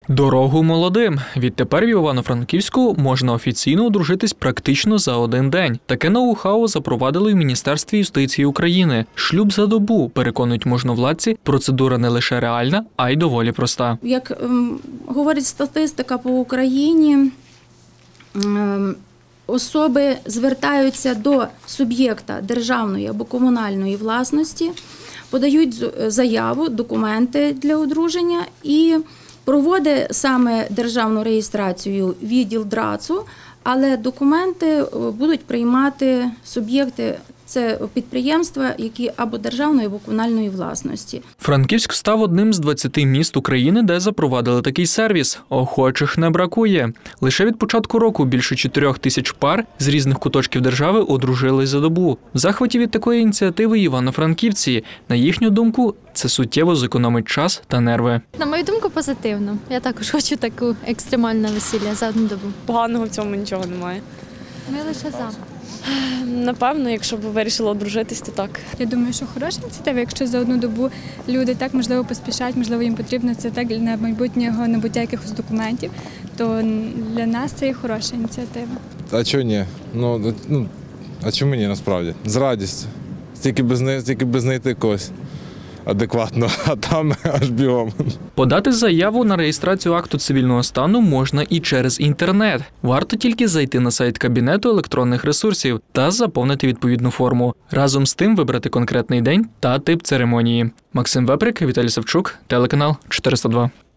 Дорогу молодим. Відтепер в Івано-Франківську можна офіційно одружитись практично за один день. Таке ноу-хау запровадили в Міністерстві юстиції України. Шлюб за добу, переконують можновладці, процедура не лише реальна, а й доволі проста. Як говорить статистика по Україні, особи звертаються до суб'єкта державної або комунальної власності, подають заяву, документи для одруження і проводить саме державну реєстрацію відділ ДРАЦУ, але документи будуть приймати суб'єкти, це підприємства, які або державної, або комунальної власності. Франківськ став одним з 20 міст України, де запровадили такий сервіс. Охочих не бракує. Лише від початку року більше 4 тисяч пар з різних куточків держави одружились за добу. В захваті від такої ініціативи івано-франківці. На їхню думку, це суттєво зекономить час та нерви. На мою думку, позитивно. Я також хочу таку екстремальне весілля за одну добу. Поганого в цьому нічого немає. Ми лише за. Напевно, якщо б вирішила одружитись, то так. Я думаю, що хороша ініціатива, якщо за одну добу люди так, можливо, поспішають, можливо, їм потрібно це так на майбутнього набуття якихось документів, то для нас це є хороша ініціатива. А чого ні? А чому ні, насправді? З радістю. Тільки би знайти когось адекватно, а там аж бігом. Подати заяву на реєстрацію акту цивільного стану можна і через інтернет. Варто тільки зайти на сайт Кабінету електронних ресурсів та заповнити відповідну форму. Разом з тим вибрати конкретний день та тип церемонії. Максим Веприк, Віталій Савчук, телеканал 402.